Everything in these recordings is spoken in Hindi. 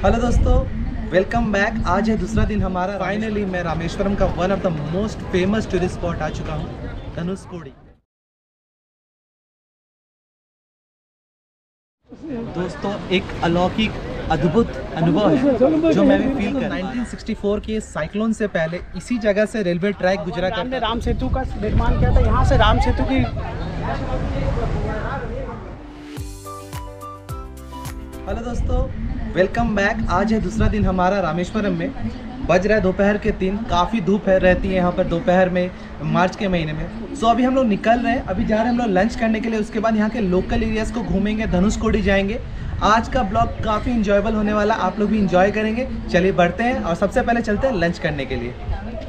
हेलो दोस्तों, वेलकम बैक। आज है दूसरा दिन हमारा। फाइनली मैं रामेश्वरम का one of the most famous tourist spot आ चुका हूँ, धनुषकोडी। दोस्तों, एक अलौकिक अद्भुत अनुभव है जो मैं भी फील कर 1964 के साइक्लोन से पहले इसी जगह से रेलवे ट्रैक गुजरा करता हमने राम सेतु का निर्माण किया था। यहाँ से राम सेतु की। हेलो दोस्तों, वेलकम बैक। आज है दूसरा दिन हमारा रामेश्वरम में। बज रहा है दोपहर के 3। काफ़ी धूप रहती है यहाँ पर दोपहर में, मार्च के महीने में। सो अभी हम लोग निकल रहे हैं, अभी जा रहे हैं हम लोग लंच करने के लिए। उसके बाद यहाँ के लोकल एरियाज़ को घूमेंगे, धनुषकोडी जाएंगे। आज का ब्लॉग काफ़ी इंजॉयबल होने वाला, आप लोग भी इंजॉय करेंगे। चलिए बढ़ते हैं और सबसे पहले चलते हैं लंच करने के लिए।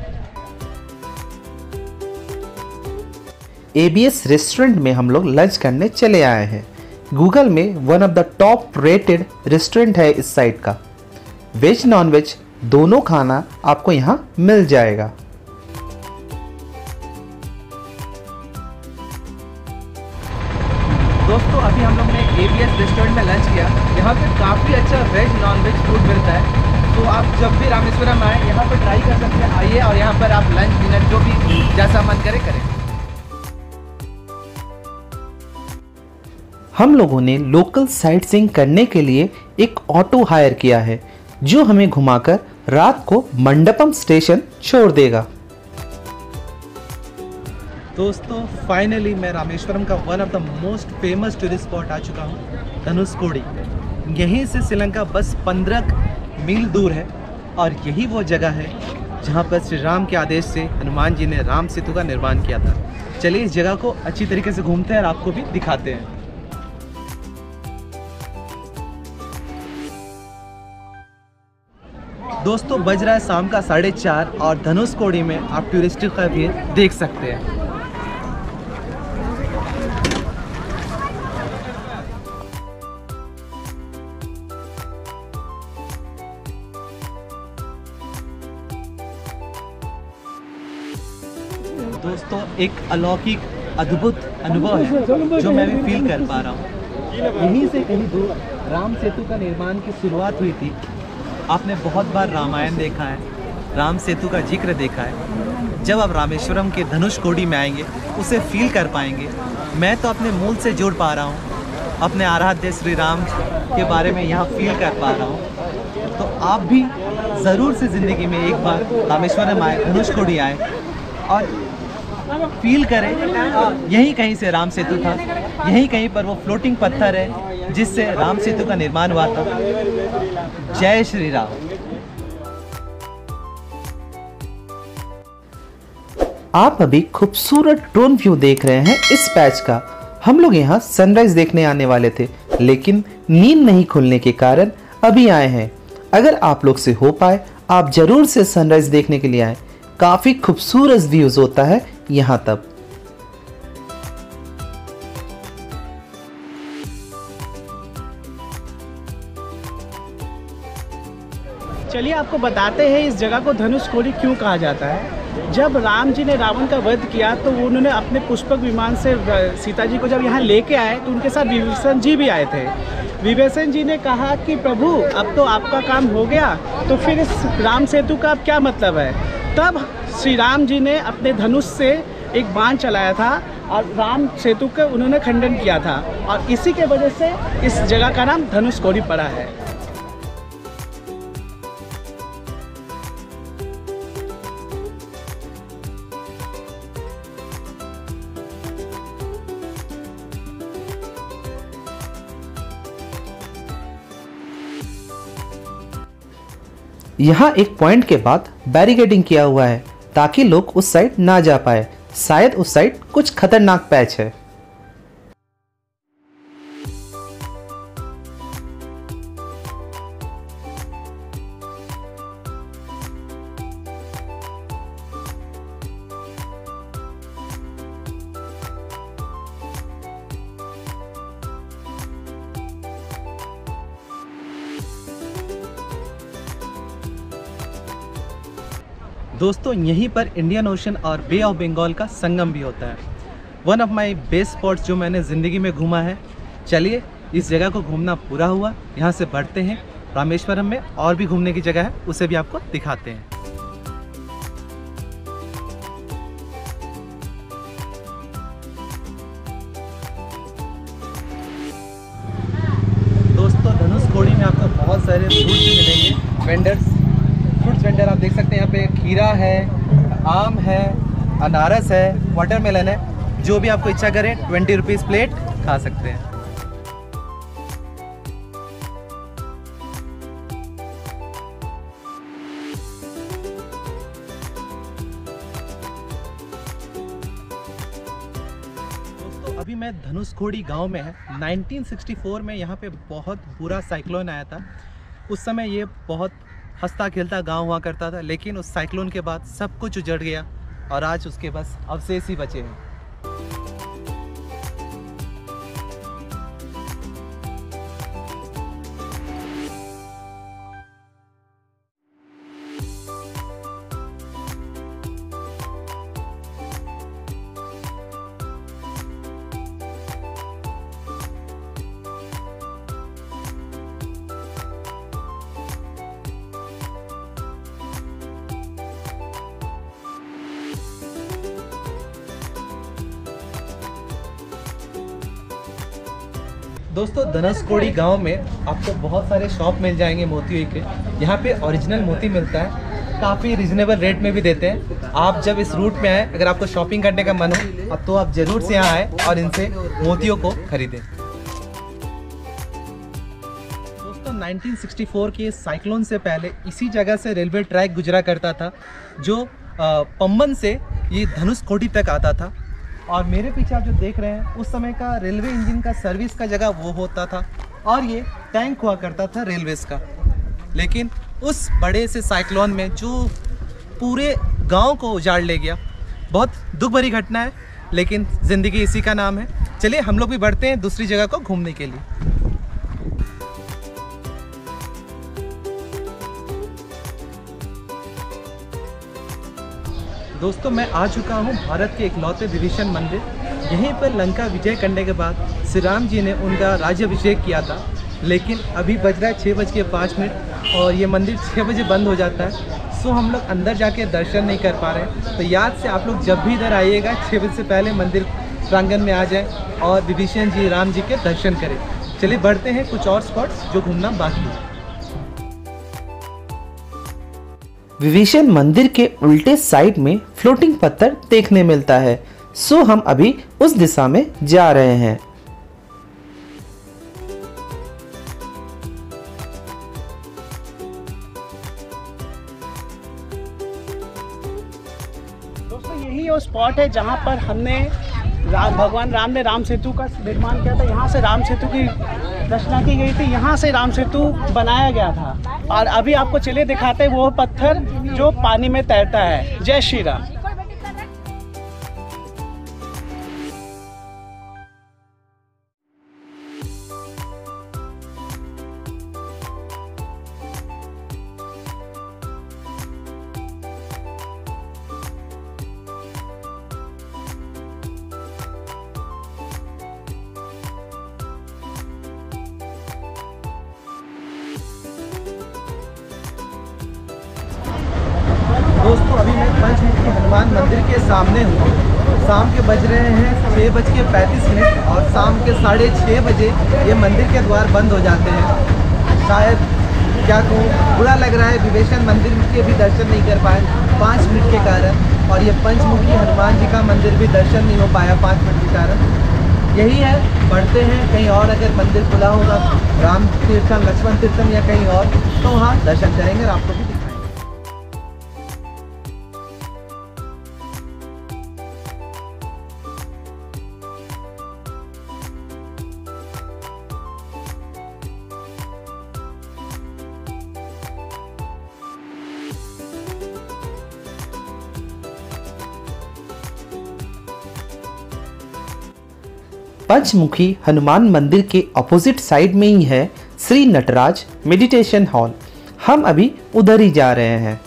ABS रेस्टोरेंट में हम लोग लंच करने चले आए हैं। गूगल में one of the top rated restaurant है इस साइड का। वेज नॉन वेज दोनों खाना आपको यहाँ मिल जाएगा। दोस्तों, अभी हम लोग ने ABS रेस्टोरेंट में लंच किया। यहाँ पे काफ़ी अच्छा वेज नॉन वेज फूड मिलता है। तो आप जब भी रामेश्वरम आए यहाँ पर ट्राई कर सकते हैं। आइए और यहाँ पर आप लंच डिनर जो भी जैसा मन करे करें। हम लोगों ने लोकल साइट सीइंग करने के लिए एक ऑटो हायर किया है जो हमें घुमाकर रात को मंडपम स्टेशन छोड़ देगा। दोस्तों, फाइनली मैं रामेश्वरम का one of the most famous tourist spot आ चुका हूँ, धनुषकोडी। यहीं से श्रीलंका बस 15 मील दूर है और यही वो जगह है जहाँ पर श्री राम के आदेश से हनुमान जी ने राम सेतु का निर्माण किया था। चलिए इस जगह को अच्छी तरीके से घूमते हैं और आपको भी दिखाते हैं। दोस्तों, बज रहा है शाम का 4:30 और धनुषकोडी में आप टूरिस्ट का भी देख सकते हैं। दोस्तों, एक अलौकिक अद्भुत अनुभव है जो मैं भी फील कर पा रहा हूँ। यहीं से कहीं दूर राम सेतु का निर्माण की शुरुआत हुई थी। आपने बहुत बार रामायण देखा है, राम सेतु का जिक्र देखा है। जब आप रामेश्वरम के धनुषकोडी में आएंगे उसे फील कर पाएंगे। मैं तो अपने मूल से जुड़ पा रहा हूँ, अपने आराध्य श्री राम के बारे में यहाँ फील कर पा रहा हूँ। तो आप भी ज़रूर से ज़िंदगी में एक बार रामेश्वरम आए, धनुषकोडी आए और फील करें। यहीं कहीं से राम सेतु था, यहीं कहीं पर वो फ्लोटिंग पत्थर है जिससे राम सेतु का निर्माण हुआ था। जय श्री राम। आप अभी खूबसूरत ड्रोन व्यू देख रहे हैं इस पैच का। हम लोग यहाँ सनराइज देखने आने वाले थे, लेकिन नींद नहीं खुलने के कारण अभी आए हैं। अगर आप लोग से हो पाए आप जरूर से सनराइज देखने के लिए आए। काफी खूबसूरत व्यूज होता है यहाँ तब। चलिए आपको बताते हैं इस जगह को धनुषकोडी क्यों कहा जाता है। जब राम जी ने रावण का वध किया तो उन्होंने अपने पुष्पक विमान से सीता जी को जब यहाँ लेके आए तो उनके साथ विभीषण जी भी आए थे। विभीषण जी ने कहा कि प्रभु अब तो आपका काम हो गया, तो फिर इस राम सेतु का अब क्या मतलब है। तब श्री राम जी ने अपने धनुष से एक बाण चलाया था और राम सेतु का उन्होंने खंडन किया था और इसी के वजह से इस जगह का नाम धनुषकोडी पड़ा है। यहाँ एक पॉइंट के बाद बैरिकेडिंग किया हुआ है ताकि लोग उस साइड ना जा पाए। शायद उस साइड कुछ खतरनाक पैच है। दोस्तों, यहीं पर इंडियन ओशन और बे ऑफ बंगाल का संगम भी होता है। One of my best spots जो मैंने ज़िंदगी में घूमा है। चलिए इस जगह को घूमना पूरा हुआ, यहाँ से बढ़ते हैं रामेश्वरम में और भी घूमने की जगह है, उसे भी आपको दिखाते हैं। दोस्तों धनुषकोडी में आपको बहुत सारे फ्रूट्स मिलेंगे, फ्रूट्स वेंडर आप देख सकते हैं। यहाँ पे खीरा है, आम है, अनारस है, वाटरमेलन है, जो भी आपको इच्छा करे 20 रुपीज़ प्लेट खा सकते हैं। दोस्तों अभी मैं धनुषकोडी गांव में है। 1964 में यहाँ पे बहुत बुरा साइक्लोन आया था। उस समय ये बहुत हंसता खेलता गांव हुआ करता था, लेकिन उस साइक्लोन के बाद सब कुछ उजड़ गया और आज उसके बस अवशेष ही बचे हैं। दोस्तों धनुषकोडी गांव में आपको बहुत सारे शॉप मिल जाएंगे मोतियों के। यहाँ पे ओरिजिनल मोती मिलता है, काफ़ी रिजनेबल रेट में भी देते हैं। आप जब इस रूट में आए, अगर आपको शॉपिंग करने का मन हो अब तो आप ज़रूर से यहाँ आए और इनसे मोतियों को खरीदें। दोस्तों 1964 के साइक्लोन से पहले इसी जगह से रेलवे ट्रैक गुजरा करता था, जो पम्बन से ये धनुषकोडी तक आता था। और मेरे पीछे आप जो देख रहे हैं उस समय का रेलवे इंजन का सर्विस का जगह वो होता था और ये टैंक हुआ करता था रेलवेज का। लेकिन उस बड़े से साइक्लोन में जो पूरे गांव को उजाड़ ले गया, बहुत दुख भरी घटना है, लेकिन ज़िंदगी इसी का नाम है। चलिए हम लोग भी बढ़ते हैं दूसरी जगह को घूमने के लिए। दोस्तों मैं आ चुका हूँ भारत के इकलौते विभीषण मंदिर। यहीं पर लंका विजय करने के बाद श्री राम जी ने उनका राज्याभिषेक किया था। लेकिन अभी बज रहा है 6:05 और ये मंदिर 6 बजे बंद हो जाता है। सो हम लोग अंदर जाके दर्शन नहीं कर पा रहे हैं। तो याद से आप लोग जब भी इधर आइएगा 6 बजे से पहले मंदिर प्रांगण में आ जाएं और विभीषण जी राम जी के दर्शन करें। चलिए बढ़ते हैं कुछ और स्पॉट्स जो घूमना बाकी है। विभीषण मंदिर के उल्टे साइड में फ्लोटिंग पत्थर देखने मिलता है, सो हम अभी उस दिशा में जा रहे हैं। दोस्तों यही वो स्पॉट है जहाँ पर हमने भगवान राम ने राम सेतु का निर्माण किया था। यहाँ से राम सेतु की रचना की गई थी, यहाँ से राम सेतु बनाया गया था। और अभी आपको चलिए दिखाते हैं वो पत्थर जो पानी में तैरता है। जय श्री राम। दोस्तों अभी मैं पंचमुखी हनुमान मंदिर के सामने हूँ। शाम के बज रहे हैं 6:35 और शाम के 6:30 बजे ये मंदिर के द्वार बंद हो जाते हैं। शायद क्या कहूँ, बुरा लग रहा है, विभीषण मंदिर के भी दर्शन नहीं कर पाए 5 मिनट के कारण, और ये पंचमुखी हनुमान जी का मंदिर भी दर्शन नहीं हो पाया 5 मिनट के कारण। यही है, बढ़ते हैं कहीं और। अगर मंदिर खुला होगा राम तीर्थम, लक्ष्मण तीर्थम या कहीं और, तो वहाँ दर्शन करेंगे और आपको भी दिखाएंगे। पंचमुखी हनुमान मंदिर के ऑपोजिट साइड में ही है श्री नटराज मेडिटेशन हॉल। हम अभी उधर ही जा रहे हैं।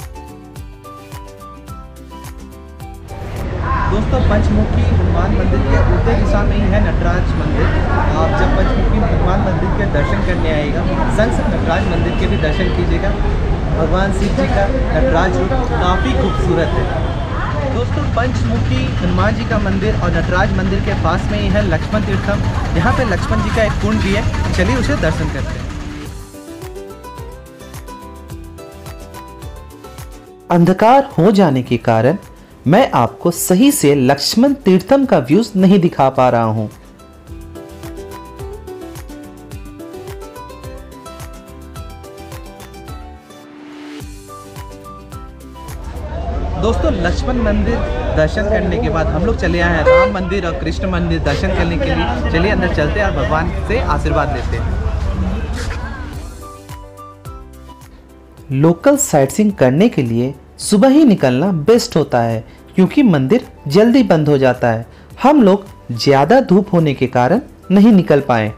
दोस्तों पंचमुखी हनुमान मंदिर के दिशा में ही है नटराज मंदिर। आप जब पंचमुखी हनुमान मंदिर के दर्शन करने आएगा, संग नटराज मंदिर के भी दर्शन कीजिएगा। भगवान शिव जी का नटराज रूप काफ़ी खूबसूरत है। दोस्तों, पंचमुखी हनुमान जी का मंदिर और नटराज मंदिर के पास में ही है लक्ष्मण तीर्थम। यहाँ पे लक्ष्मण जी का एक कुंड भी है, चलिए उसे दर्शन करते हैं। अंधकार हो जाने के कारण मैं आपको सही से लक्ष्मण तीर्थम का व्यूज नहीं दिखा पा रहा हूं। दोस्तों, लक्ष्मण मंदिर दर्शन करने के बाद हम लोग चले आए हैं राम मंदिर और कृष्ण मंदिर दर्शन करने के लिए। चलिए अंदर चलते हैं और भगवान से आशीर्वाद लेते हैं। लोकल साइटसीइंग करने के लिए सुबह ही निकलना बेस्ट होता है, क्योंकि मंदिर जल्दी बंद हो जाता है। हम लोग ज़्यादा धूप होने के कारण नहीं निकल पाए।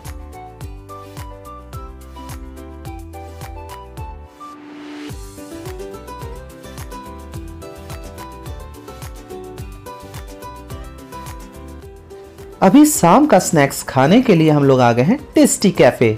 अभी शाम का स्नैक्स खाने के लिए हम लोग आ गए हैं टेस्टी कैफे।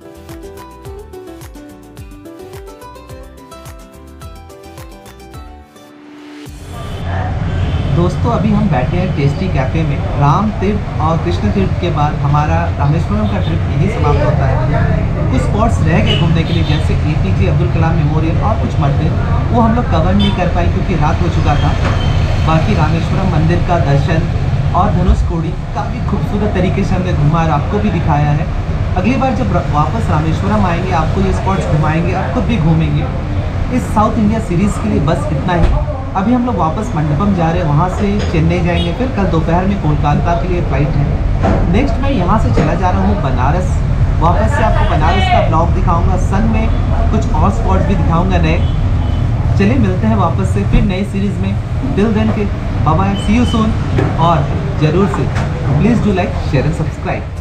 दोस्तों, अभी हम बैठे हैं टेस्टी कैफ़े में। राम तीर्थ और कृष्ण तीर्थ के बाद हमारा रामेश्वरम का ट्रिप यही समाप्त होता है। कुछ स्पॉट्स रह गए घूमने के लिए, जैसे APJ अब्दुल कलाम मेमोरियल और कुछ मंदिर, वो हम लोग कवर नहीं कर पाए क्योंकि रात हो चुका था। बाकी रामेश्वरम मंदिर का दर्शन और धनुषकोडी काफ़ी खूबसूरत तरीके से हमने घुमा और आपको भी दिखाया है। अगली बार जब वापस रामेश्वरम आएंगे, आपको ये स्पॉट्स घुमाएंगे और खुद भी घूमेंगे। इस साउथ इंडिया सीरीज़ के लिए बस इतना ही। अभी हम लोग वापस मंडपम जा रहे हैं, वहाँ से चेन्नई जाएंगे, फिर कल दोपहर में कोलकाता के लिए फ़्लाइट है। नेक्स्ट मैं यहाँ से चला जा रहा हूँ बनारस। वापस से आपको बनारस का ब्लॉग दिखाऊंगा, संग में कुछ और स्पॉट्स भी दिखाऊंगा नए। चलिए मिलते हैं वापस से फिर नई सीरीज़ में। टिल देन के bye bye, see you soon. और ज़रूर से please do like, share and subscribe.